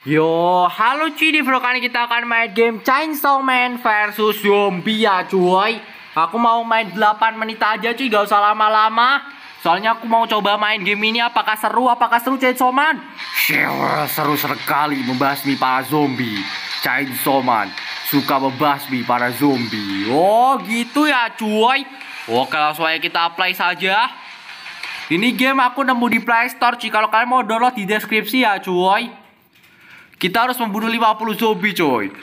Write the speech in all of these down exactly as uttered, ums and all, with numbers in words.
Yo, halo cuy, di vlog kali ini kita akan main game Chainsaw Man versus Zombie ya cuy. Aku mau main delapan menit aja cuy, gak usah lama-lama. Soalnya aku mau coba main game ini, apakah seru, apakah seru Chainsaw Man? Syewah, seru sekali membasmi para zombie. Chainsaw Man suka membasmi para zombie. Oh gitu ya cuy. Oke, langsung aja kita apply saja. Ini game aku nemu di Play Store cuy. Kalau kalian mau download di deskripsi ya cuy. Kita harus membunuh lima puluh zombie coy.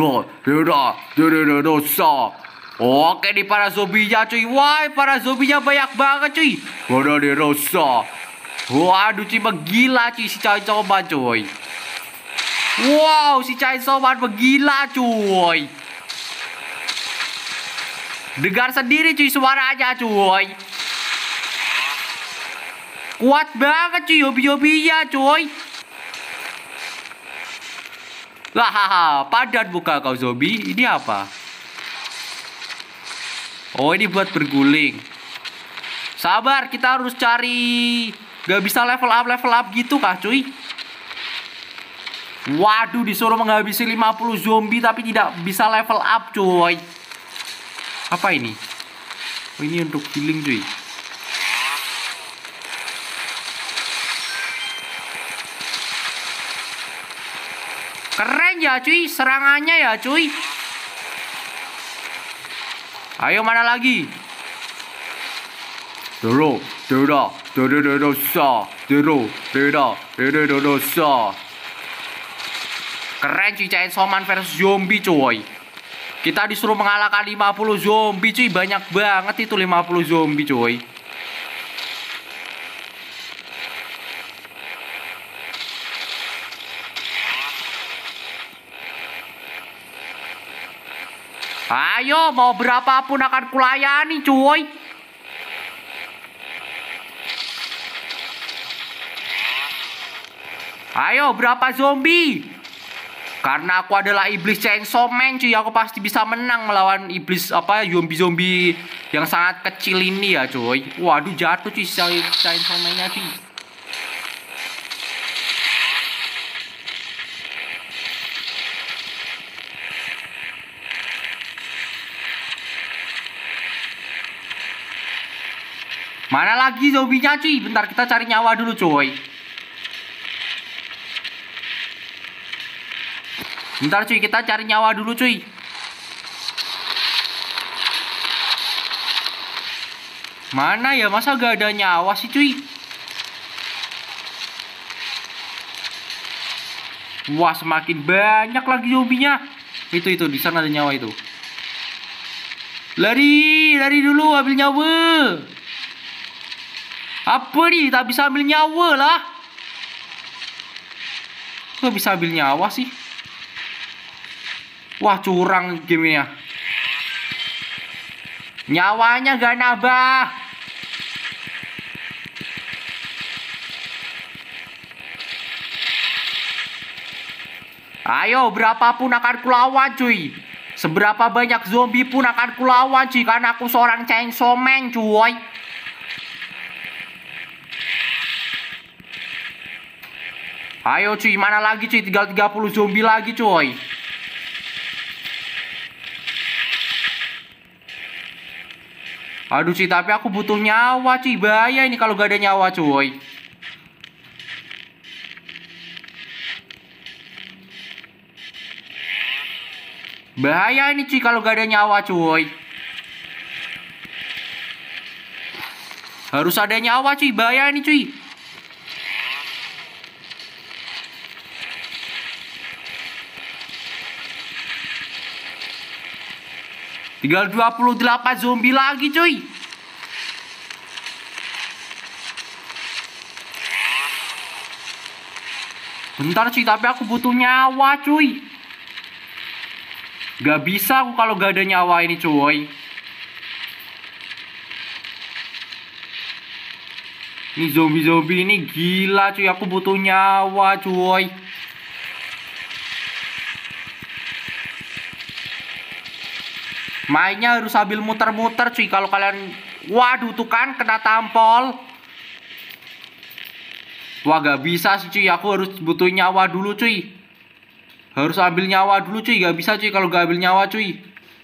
Dosa. Oke, di para zombinya cuy. Wah, para zombinya banyak banget cuy. Waduh, dosa. Waduh cuy, menggila cuy si Chainsaw Man cuy. Wow, si Chainsaw Man menggila cuy. Dengar sendiri cuy suaranya cuy. Kuat banget cuy zombie-zombinya cuy. Lah, haha, padat buka kau zombie. Ini apa? Oh, ini buat berguling. Sabar, kita harus cari. Gak bisa level up, level up gitu kah cuy? Waduh, disuruh menghabisi lima puluh zombie tapi tidak bisa level up cuy. Apa ini? Oh, ini untuk healing cuy. Keren ya cuy, serangannya ya cuy. Ayo, mana lagi? Doro, doro, doro, doro, sa, doro, doro, doro, doro, sa. Keren cuy, Chainsaw Man versus zombie cuy. Kita disuruh mengalahkan lima puluh zombie cuy, banyak banget itu lima puluh zombie cuy. Ayo, mau berapapun akan kulayani cuy. Ayo, berapa zombie? Karena aku adalah iblis Chainsaw Man cuy, aku pasti bisa menang melawan iblis apa zombie-zombie yang sangat kecil ini ya cuy. Waduh, jatuh cuy Chainsaw Man-nya cuy. Mana lagi zombinya cuy? Bentar, kita cari nyawa dulu cuy. Bentar cuy, kita cari nyawa dulu cuy. Mana ya? Masa gak ada nyawa sih cuy? Wah, semakin banyak lagi zombinya. Itu itu di sana ada nyawa itu. Lari, lari dulu, ambil nyawa. Apa nih? Tak bisa ambil nyawa lah. Kok bisa ambil nyawa sih? Wah, curang game ini ya. Nyawanya gak nambah. Ayo, berapapun akan kulawan cuy. Seberapa banyak zombie pun akan kulawan cuy. Karena aku seorang Chainsaw Man cuy. Ayo cuy, mana lagi cuy? Tinggal tiga puluh zombie lagi cuy. Aduh cuy, tapi aku butuh nyawa cuy. Bahaya ini kalau gak ada nyawa cuy. Bahaya ini cuy kalau gak ada nyawa cuy. Harus ada nyawa cuy, bahaya ini cuy. Tinggal dua puluh delapan zombie lagi cuy. Bentar cuy, tapi aku butuh nyawa cuy. Gak bisa aku kalau gak ada nyawa ini cuy. Ini zombie-zombie ini gila cuy, aku butuh nyawa cuy. Mainnya harus sambil muter-muter cuy. Kalau kalian, waduh tuh kan kena tampol. Wah, gak bisa sih cuy, aku harus butuh nyawa dulu cuy. Harus ambil nyawa dulu cuy. Gak bisa cuy kalau gak ambil nyawa cuy.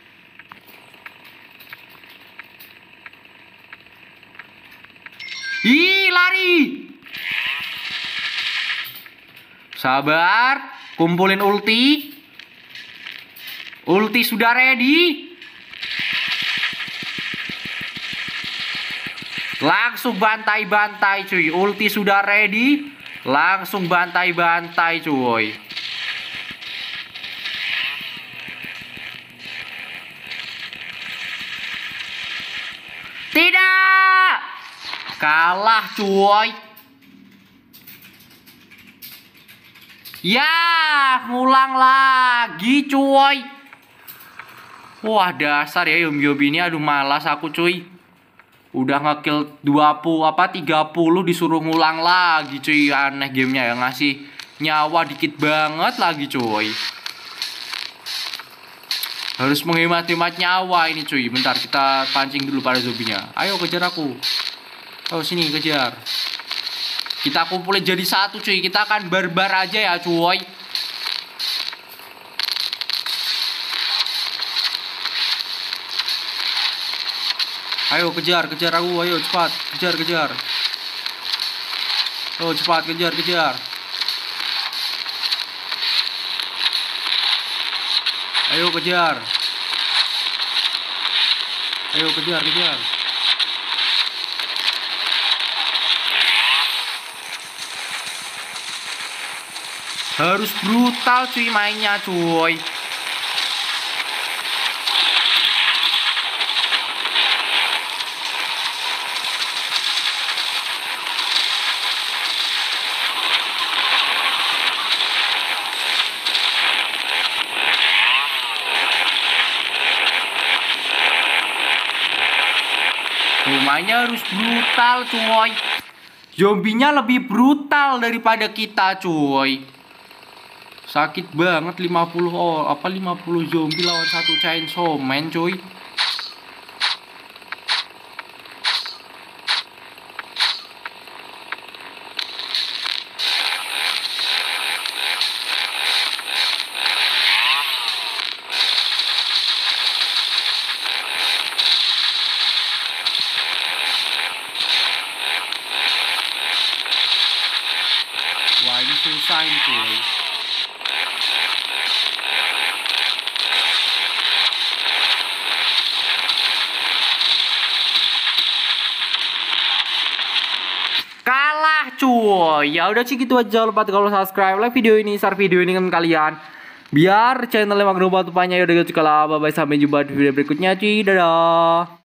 Ih, lari. Sabar. Kumpulin ulti. Ulti sudah ready. Langsung bantai-bantai cuy. Ulti sudah ready. Langsung bantai-bantai cuy. Tidak. Kalah cuy. Ya, ngulang lagi cuy. Wah, dasar ya Yom-Yom ini. Aduh, malas aku cuy. Udah ngekill dua puluh apa tiga puluh disuruh ngulang lagi cuy. Aneh gamenya ya, ngasih nyawa dikit banget lagi cuy. Harus menghemat-hemat nyawa ini cuy. Bentar, kita pancing dulu para zombinya. Ayo kejar aku. Oh, sini kejar. Kita kumpulin jadi satu cuy. Kita akan barbar aja ya cuy. Ayo kejar, kejar aku, ayo cepat, kejar, kejar. Oh cepat, kejar, kejar. Ayo kejar. Ayo kejar, kejar. Harus brutal cuy mainnya cuy. Rumahnya harus brutal cuy. Zombinya lebih brutal daripada kita cuy. Sakit banget lima puluh oh, apa lima puluh zombie lawan satu chainsaw man cuy. Wah, ini susah ini cuy. Kalah cuy. Ya udah sih gitu aja. Jangan lupa kalau subscribe, like video ini, share video ini dengan kalian. Biar channelnya makin bantu banyak. Ya udah gitu, kalau bye bye, sampai jumpa di video berikutnya cuy. Dadah.